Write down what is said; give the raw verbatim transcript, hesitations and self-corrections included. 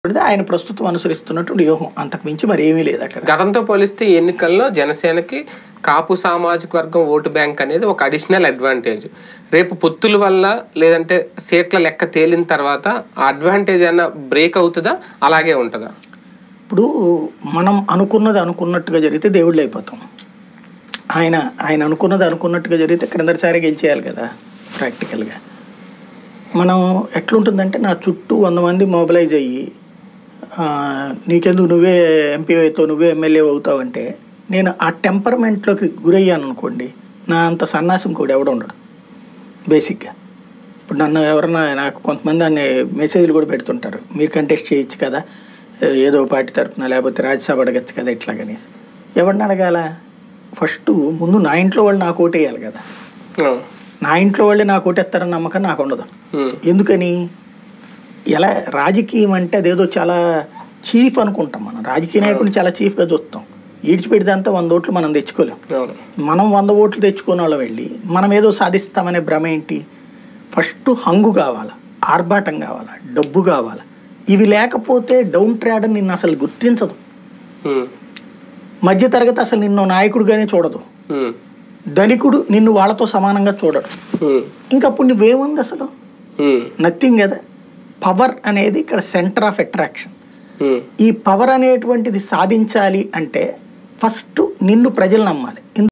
ఆయన ప్రస్తుతం అనుసరిస్తున్నటువంటి వ్యూహం అంతకు మించి మరి ఏమీ లేదు అక్కడ. గతంతో పోలిస్తే ఎన్నికల్లో జనసేనకి కాపు సామాజిక వర్గం ఓటు బ్యాంక్ అనేది ఒక అడిషనల్ అడ్వాంటేజ్. రేపు పొత్తుల వల్ల లేదంటే సీట్ల లెక్క తేలిన తర్వాత ఆ అడ్వాంటేజ్ అన్న బ్రేక్ అవుతుందా, అలాగే ఉంటుందా? ఇప్పుడు మనం అనుకున్నది అనుకున్నట్టుగా జరిగితే దేవుళ్ళు అయిపోతాం. ఆయన ఆయన అనుకున్నది అనుకున్నట్టుగా జరిగితే క్రిందటిసారి గెలిచేయాలి కదా. ప్రాక్టికల్గా మనం ఎట్లుంటుందంటే, నా చుట్టూ వంద మంది మొబిలైజ్ అయ్యి నీకెందుకు నువ్వే ఎంపీ అవుతావు, నువ్వే ఎమ్మెల్యే అవుతావు అంటే, నేను ఆ టెంపర్మెంట్లోకి గురయ్యాను అనుకోండి, నా అంత సన్నాసం కూడా ఎవడ ఉండడు బేసిక్గా. ఇప్పుడు నన్ను ఎవరన్నా, నాకు కొంతమంది అన్ని మెసేజ్లు కూడా పెడుతుంటారు, మీరు కంటెస్ట్ చేయొచ్చు కదా ఏదో పార్టీ తరఫున, లేకపోతే రాజ్యసభ అడగచ్చు కదా ఇట్లాగనేసి. ఎవరిని అడగాల? ఫస్ట్ ముందు నా ఇంట్లో వాళ్ళు నాకు ఓటేయాలి కదా. నా ఇంట్లో వాళ్ళే నాకు ఓటేస్తారని నమ్మకం నాకు ఉండదు. ఎందుకని? ఎలా రాజకీయం అంటే అదేదో చాలా చీఫ్ అనుకుంటాం. మనం రాజకీయ నాయకుడిని చాలా చీఫ్గా చూస్తాం. ఈడ్చిపెడితే అంతా వంద ఓట్లు మనం తెచ్చుకోలేం. మనం వంద ఓట్లు తెచ్చుకునే వాళ్ళం వెళ్ళి మనం ఏదో సాధిస్తామనే భ్రమ ఏంటి? ఫస్ట్ హంగు కావాలా, ఆర్భాటం కావాలా, డబ్బు కావాలా. ఇవి లేకపోతే డౌన్ ట్రాడ్ నిన్ను అసలు గుర్తించదు. మధ్యతరగతి అసలు నిన్ను నాయకుడిగానే చూడదు. ధనికుడు నిన్ను వాళ్ళతో సమానంగా చూడడు. ఇంకప్పుడు నువ్వేముంది అసలు? నథింగ్ కదా. పవర్ అనేది ఇక్కడ సెంటర్ ఆఫ్ అట్రాక్షన్. ఈ పవర్ అనేటువంటిది సాధించాలి అంటే ఫస్ట్ నిన్ను ప్రజలు నమ్మాలి.